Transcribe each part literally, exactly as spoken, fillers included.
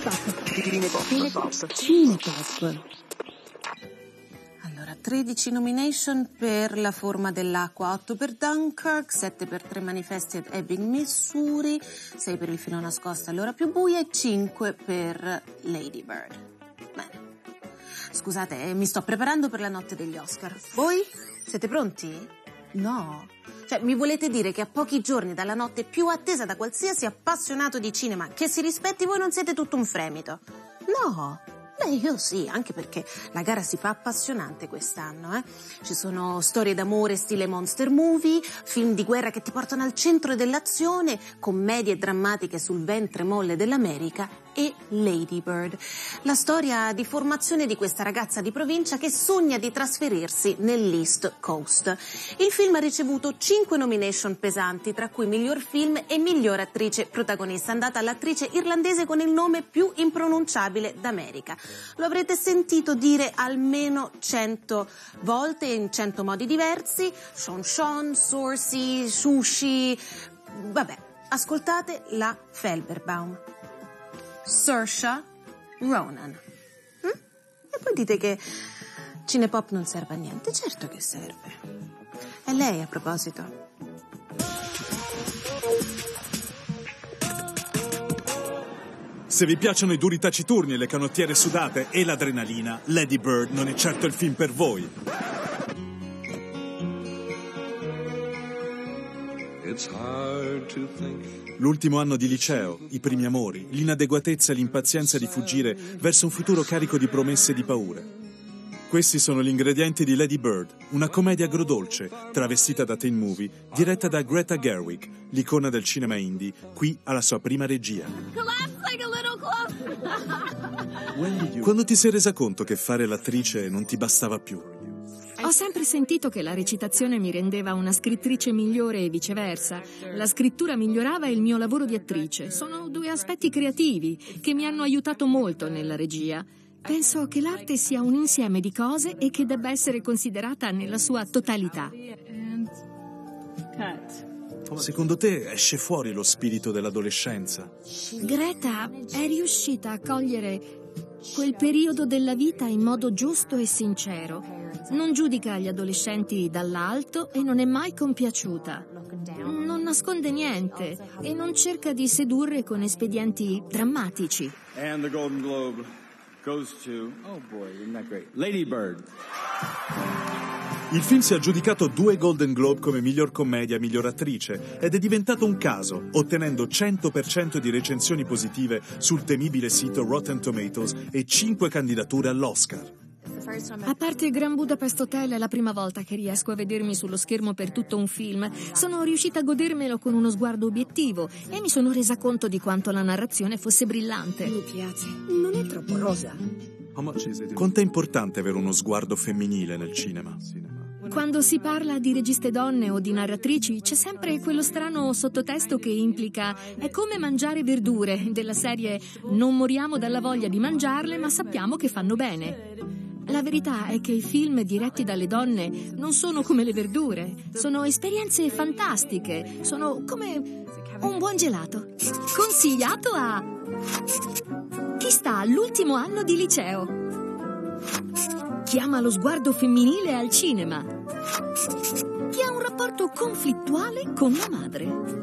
Cinepop. Cinepop. Allora, tredici nomination per La forma dell'acqua, otto per Dunkirk, sette per Tre manifesti ad Ebbing, Missouri, sei per Il filo nascosto all'ora più buia e cinque per Lady Bird. Bene. Scusate, eh, mi sto preparando per la notte degli Oscar. Voi? Siete pronti? No. Cioè, mi volete dire che a pochi giorni dalla notte più attesa da qualsiasi appassionato di cinema che si rispetti voi non siete tutto un fremito? No. Beh, io sì, anche perché la gara si fa appassionante quest'anno, eh. Ci sono storie d'amore stile monster movie, film di guerra che ti portano al centro dell'azione, commedie drammatiche sul ventre molle dell'America e Lady Bird, la storia di formazione di questa ragazza di provincia che sogna di trasferirsi nell'East Coast. Il film ha ricevuto cinque nomination pesanti, tra cui miglior film e miglior attrice protagonista, andata all'attrice irlandese con il nome più impronunciabile d'America. Lo avrete sentito dire almeno cento volte in cento modi diversi: Sean Sean, Sorcy, Sushi. Vabbè, ascoltate la Felberbaum. Saoirse Ronan. Hm? E poi dite che Cinepop non serve a niente. Certo che serve. È lei, a proposito. Se vi piacciono i duri taciturni, le canottiere sudate e l'adrenalina, Lady Bird non è certo il film per voi. It's hard to think. L'ultimo anno di liceo, i primi amori, l'inadeguatezza e l'impazienza di fuggire verso un futuro carico di promesse e di paure. Questi sono gli ingredienti di Lady Bird, una commedia agrodolce, travestita da teen movie, diretta da Greta Gerwig, l'icona del cinema indie, qui alla sua prima regia. Quando ti sei resa conto che fare l'attrice non ti bastava più? Ho sempre sentito che la recitazione mi rendeva una scrittrice migliore e viceversa. La scrittura migliorava il mio lavoro di attrice. Sono due aspetti creativi che mi hanno aiutato molto nella regia. Penso che l'arte sia un insieme di cose e che debba essere considerata nella sua totalità. Secondo te esce fuori lo spirito dell'adolescenza? Greta è riuscita a cogliere quel periodo della vita in modo giusto e sincero. Non giudica gli adolescenti dall'alto e non è mai compiaciuta. Non nasconde niente e non cerca di sedurre con espedienti drammatici. And the Golden Globe goes to, oh boy, isn't that great, Lady Bird. Il film si è aggiudicato due Golden Globe come miglior commedia e miglior attrice ed è diventato un caso, ottenendo cento per cento di recensioni positive sul temibile sito Rotten Tomatoes e cinque candidature all'Oscar. A parte Grand Budapest Hotel è la prima volta che riesco a vedermi sullo schermo per tutto un film. Sono riuscita a godermelo con uno sguardo obiettivo e mi sono resa conto di quanto la narrazione fosse brillante. Mi piace. Non è troppo rosa. Quanto è importante avere uno sguardo femminile nel cinema? Quando si parla di registe donne o di narratrici c'è sempre quello strano sottotesto che implica è come mangiare verdure, della serie non moriamo dalla voglia di mangiarle ma sappiamo che fanno bene. La verità è che i film diretti dalle donne non sono come le verdure, sono esperienze fantastiche, sono come un buon gelato, consigliato a chi sta all'ultimo anno di liceo. Chi ama lo sguardo femminile al cinema. Chi ha un rapporto conflittuale con la madre.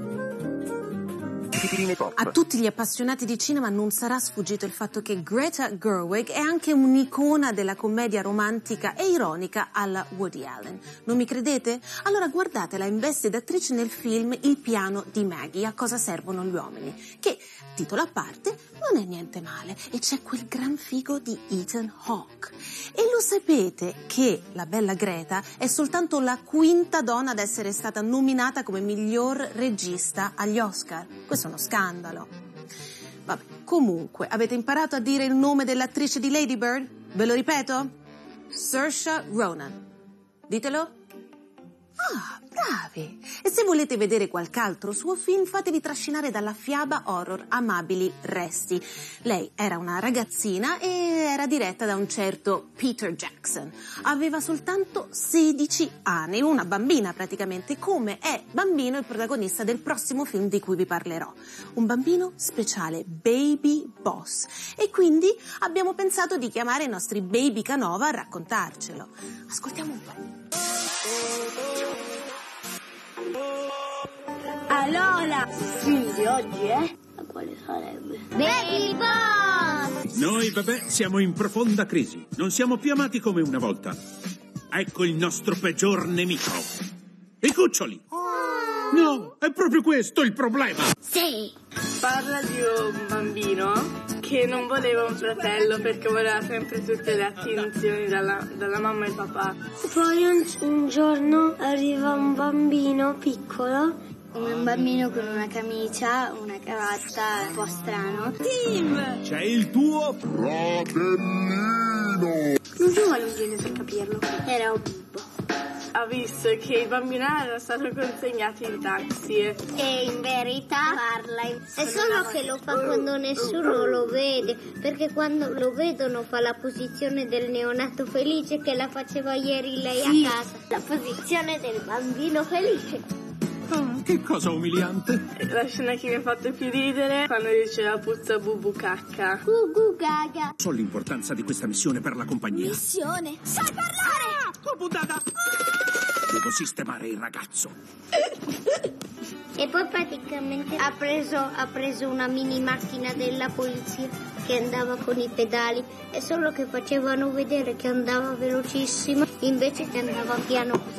A tutti gli appassionati di cinema non sarà sfuggito il fatto che Greta Gerwig è anche un'icona della commedia romantica e ironica alla Woody Allen. Non mi credete? Allora guardatela in veste d'attrice nel film Il piano di Maggie, A cosa servono gli uomini, che, titolo a parte, non è niente male e c'è quel gran figo di Ethan Hawke. E lo sapete che la bella Greta è soltanto la quinta donna ad essere stata nominata come miglior regista agli Oscar? Questo è uno scandalo. Vabbè, comunque, avete imparato a dire il nome dell'attrice di Lady Bird? Ve lo ripeto? Saoirse Ronan. Ditelo. Ah, bravi! E se volete vedere qualche altro suo film, fatevi trascinare dalla fiaba horror Amabili Resti. Lei era una ragazzina e era diretta da un certo Peter Jackson. Aveva soltanto sedici anni, una bambina praticamente, come è bambino il protagonista del prossimo film di cui vi parlerò. Un bambino speciale, Baby Boss. E quindi abbiamo pensato di chiamare i nostri Baby Canova a raccontarcelo. Ascoltiamo un po'. Allora, quindi oggi è? A quale sarebbe? Baby Boss! Noi, bebè, siamo in profonda crisi. Non siamo più amati come una volta. Ecco il nostro peggior nemico. I cuccioli. No, è proprio questo il problema. Sì. Parla di un bambino che non voleva un fratello perché voleva sempre tutte le attenzioni dalla, dalla mamma e papà. Poi un, un giorno arriva un bambino piccolo, un bambino con una camicia, una cravatta un po' strano. Tim! C'è il tuo fratellino! Non ci vuole un genio per capirlo. Era un bimbo. Ha visto che i bambini erano stati consegnati in taxi. E in verità parla in... È solo che lo fa quando nessuno lo vede, perché quando lo vedono fa la posizione del neonato felice che la faceva ieri lei sì. a casa. La posizione del bambino felice. Ah, che cosa umiliante. La scena che mi ha fatto più ridere quando diceva puzza bubu cacca. Gugu gaga. So l'importanza di questa missione per la compagnia. Missione? Sai parlare! Oh, puntata! Ah! Devo sistemare il ragazzo. E poi praticamente ha preso, ha preso una mini macchina della polizia che andava con i pedali, e solo che facevano vedere che andava velocissima invece che andava piano così.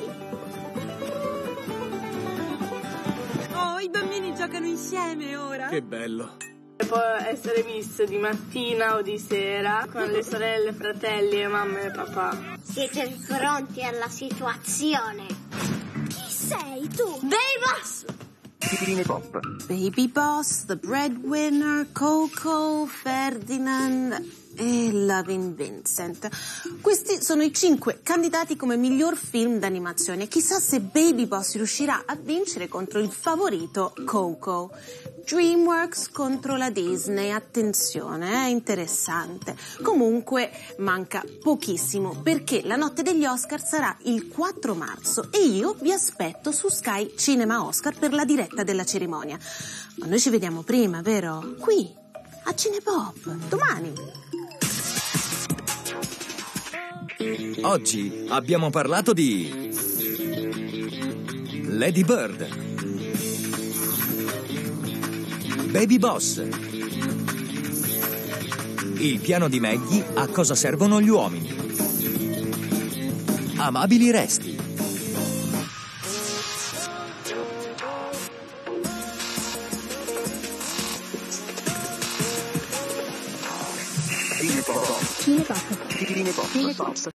Oh, i bambini giocano insieme ora. Che bello. Può essere visto di mattina o di sera con le sorelle, fratelli e mamma e papà. Siete pronti alla situazione? Chi sei tu? Baby Boss! Baby Boss, The Breadwinner, Coco, Ferdinand e Loving Vincent. Questi sono i cinque candidati come miglior film d'animazione. Chissà se Baby Boss riuscirà a vincere contro il favorito Coco. DreamWorks contro la Disney, attenzione, è interessante. Comunque manca pochissimo, perché la notte degli Oscar sarà il quattro marzo e io vi aspetto su Sky Cinema Oscar per la diretta della cerimonia. Ma noi ci vediamo prima, vero? Qui, a Cinepop, domani. Oggi abbiamo parlato di Lady Bird, Baby Boss, il piano di Maggie, a cosa servono gli uomini, Amabili Resti, Cinepop. Cinepop. Cinepop.